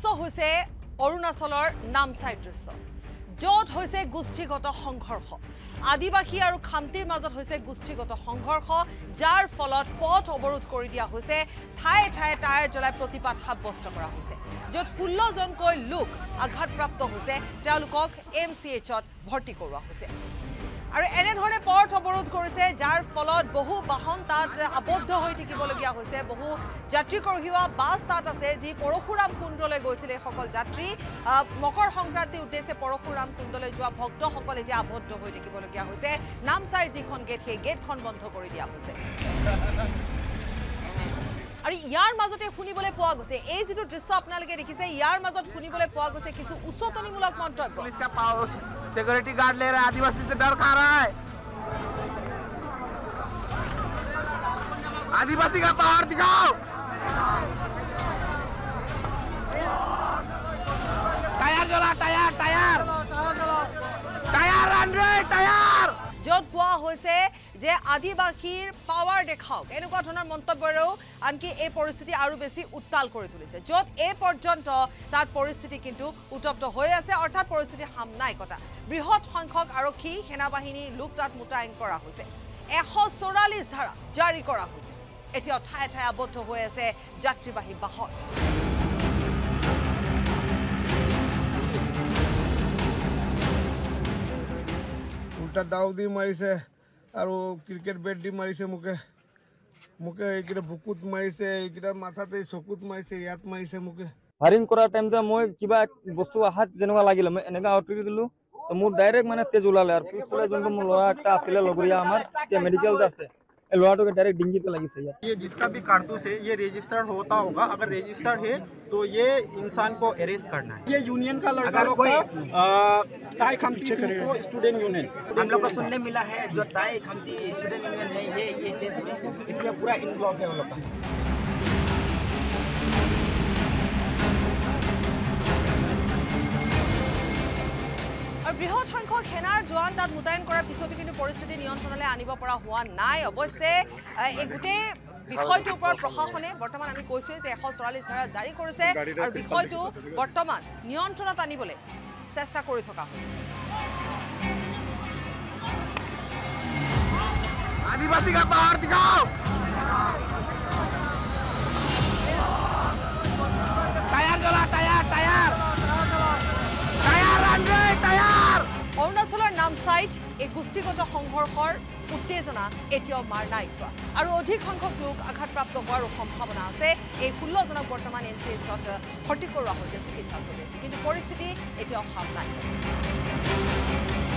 হৈছে অৰুণাচলৰ নামচাইৰ দৃশ্য য'ত হৈছে গোষ্ঠীগত সংঘৰ্ষ আদিবাসী আৰু খামতিৰ মাজত হৈছে গোষ্ঠীগত সংঘৰ্ষ যাৰ ফলত পথ অৱৰোধ কৰি দিয়া হৈছে ঠায়ে ঠায়ে টায়াৰ জ্বলাই প্ৰতিবাদ সাব্যস্ত কৰা হৈছে য'ত 16 জনকৈ লোক আঘাতপ্ৰাপ্ত হৈছে তেওঁলোকক MCHত ভৰ্তি কৰোৱা হৈছে আৰু এনে ধৰণে পথ অৱৰোধ কৰিছে যাৰ ফলত বহু বাহন তাত আবদ্ধ হৈ থাকিবলগীয়া হৈছে বহু যাত্ৰী কঢ়িওৱা বাছ তাত আছে যি পৰশুৰাম কুণ্ডলৈ গৈছিল এই সকল যাত্ৰী মকৰ সংক্ৰান্তি উদ্দেশ্যে পৰশুৰাম কুণ্ডলৈ যোৱা ভক্তসকল এতিয়া আবদ্ধ হৈ থাকিবলগীয়া হৈছে নামচাইৰ যিখন গেট সেই গেটখন বন্ধ কৰি দিয়া হৈছে আৰু ইয়াৰ মাজতে শুনিবলৈ পোৱা গৈছে এই যেটো দৃশ্য আপোনালোকে দেখিছে ইয়াৰ মাজত শুনিবলৈ পোৱা গৈছে কিছু উচ্চতনিমূলক মন্তব্য पुलिस का पावर सिक्योरिटी गार्ड ले रहा है आदिवासी से डर खा रहा है आदिवासी का पावर दिखाओ टायर जला टायर टायर टायर रन रे टायर য'ত কোৱা হৈছে যে আদিবাসীৰ পাৱাৰ দেখাওক এনেকুৱা ধৰণৰ মন্তব্যৰেও আনকি এই পৰিস্থিতি আৰু বেছি উত্তাল কৰি তুলিছে য'ত এই পৰ্যন্ত তাত পৰিস্থিতি কিন্তু উত্তপ্ত হৈ আছে অৰ্থাৎ পৰিস্থিতি সামনাই কটা বৃহৎ সংখ্যক আৰক্ষী সেনাবাহিনী লোক তাত মুতায়ন কৰা হৈছে 144 ধাৰা জাৰি কৰা হৈছে এতিয়া ঠায়ে ঠায়ে আবদ্ধ হৈ আছে যাত্ৰীবাহী বাহন উল্টা দাও দি মাৰিছে আৰু ক্ৰিকেট বেট দি মাৰিছে মুকে মুকে এইকেইটা বুকুত মাৰিছে এইকেইটা মাথাতে চকুত মাৰিছে ইয়াত মাৰিছে মুকে ফায়াৰিং কৰাৰ টাইমতে মই কিবা বস্তু আহাত যেনেকুৱা লাগিলে মই এনেকা আউট কৰি দিলো তো মোৰ ডাইৰেক্ট মানে তেজ ওলালে আৰু পিছফালে যোনটো মোৰ ল'ৰা একটা আছিলে লগৰীয়া আমাৰ এতিয়া মেডিকেলত আছে लोहाटों डायरेक्ट डिंगी पे लगी सही है ये जिसका भी कारतूस है ये रजिस्टर्ड होता होगा अगर रजिस्टर्ड है तो ये इंसान को अरेस्ट करना है ये यूनियन का लड़का लोग ताई खमती को स्टूडेंट यूनियन हम लोग को सुनने मिला है जो ताई खमती स्टूडेंट यूनियन है ये केस में इसमें पूरा इन्वॉल्व है वो लोग का বৃহৎ সংখ্যক সেনাৰ জোৱান তাত মুতায়ন কৰাৰ পিছতো কিন্তু পৰিস্থিতি নিয়ন্ত্ৰণলৈ আনিব পৰা হোৱা নাই অৱশ্যে এই গোটেই বিষয়টোৰ ওপৰত প্ৰশাসনে বৰ্তমান আমি কৈছোৱে যে 144 ধাৰা জাৰি কৰিছে আৰু বিষয়টো বৰ্তমান নিয়ন্ত্ৰণত আনিবলৈ চেষ্টা কৰি থকা হৈছে आदिवासी का पावर दिखाओ टायर जला टायर टायर टायर रन रे टायर অৰুণাচলৰ নামচাইত এই গোষ্ঠীগত সংঘৰ্ষৰ উত্তেজনা এতিয়াও মাৰ নাই যোৱা আৰু অধিক সংখ্যক লোক আঘাতপ্ৰাপ্ত হোৱাৰ সম্ভাৱনা আছে এই 16 জনক বৰ্তমান MCHত ভৰ্তি কৰোৱা হৈছে চিকিৎসা চলি আছে কিন্তু পৰিস্থিতি এতিয়াও সামনাই